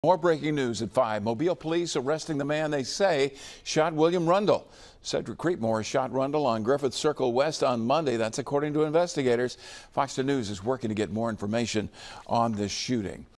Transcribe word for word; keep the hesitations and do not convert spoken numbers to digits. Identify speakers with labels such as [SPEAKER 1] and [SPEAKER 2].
[SPEAKER 1] More breaking news at five. Mobile police arresting the man they say shot William Rundle. Cedric Creekmore shot Rundle on Griffith Circle West on Monday. That's according to investigators. Fox two News is working to get more information on this shooting.